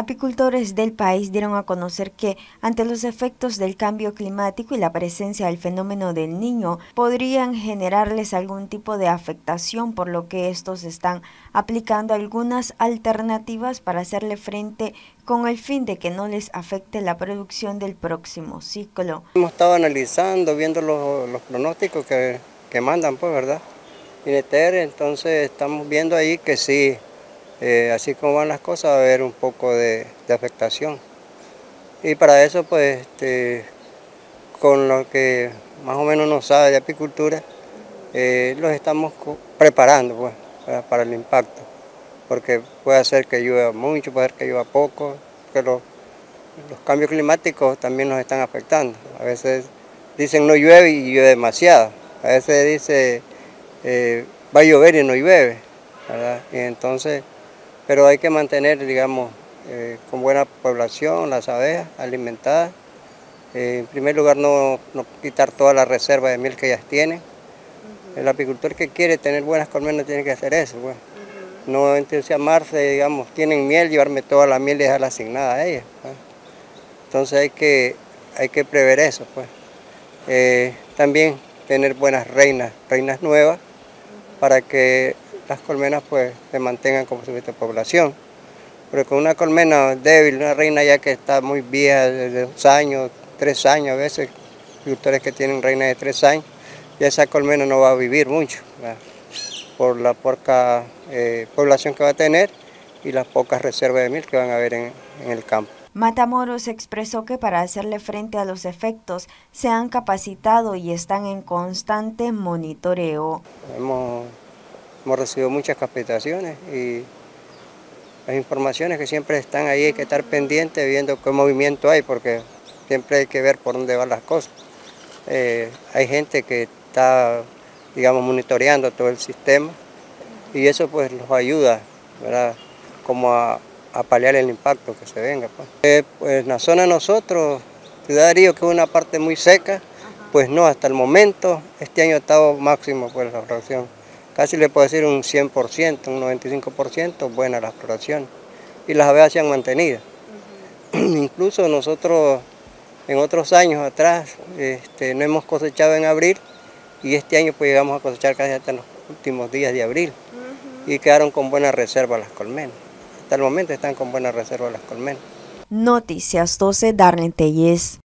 Apicultores del país dieron a conocer que, ante los efectos del cambio climático y la presencia del fenómeno del Niño, podrían generarles algún tipo de afectación, por lo que estos están aplicando algunas alternativas para hacerle frente con el fin de que no les afecte la producción del próximo ciclo. Hemos estado analizando, viendo los pronósticos que mandan, pues, ¿verdad? INETER, entonces estamos viendo ahí que sí. Así como van las cosas, va a haber un poco de afectación. Y para eso, pues, con lo que más o menos uno sabe de apicultura, los estamos preparando, pues, para el impacto. Porque puede ser que llueva mucho, puede ser que llueva poco, porque los cambios climáticos también nos están afectando. A veces dicen no llueve y llueve demasiado. A veces dice va a llover y no llueve, ¿verdad? Y entonces, pero hay que mantener, digamos, con buena población las abejas alimentadas. En primer lugar, no quitar toda la reserva de miel que ellas tienen. El apicultor que quiere tener buenas colmenas tiene que hacer eso, pues. No entusiasmarse, digamos, tienen miel, llevarme toda la miel y dejarla asignada a ellas, pues. Entonces hay que prever eso, pues. También tener buenas reinas nuevas, para que las colmenas pues se mantengan como su población. Pero con una colmena débil, una reina ya que está muy vieja, de 2 años, 3 años, a veces agricultores que tienen reinas de 3 años, y esa colmena no va a vivir mucho, ¿verdad? Por la poca población que va a tener y las pocas reservas de miel que van a haber en el campo. Matamoros expresó que para hacerle frente a los efectos se han capacitado y están en constante monitoreo. Hemos recibido muchas capacitaciones y las informaciones que siempre están ahí, hay que estar pendiente viendo qué movimiento hay, porque siempre hay que ver por dónde van las cosas. Hay gente que está, digamos, monitoreando todo el sistema y eso pues los ayuda, ¿verdad? Como a paliar el impacto que se venga. Pues en la zona de nosotros, Ciudad de Río, que es una parte muy seca, pues no, hasta el momento, este año ha estado máximo pues la floración. Casi le puedo decir un 100%, un 95% buena la floración. Y las abejas se han mantenido. Incluso nosotros en otros años atrás no hemos cosechado en abril y este año pues llegamos a cosechar casi hasta en los últimos días de abril. Y quedaron con buena reserva las colmenas. Hasta el momento están con buena reserva las colmenas. Noticias 12, Darlene Tellez.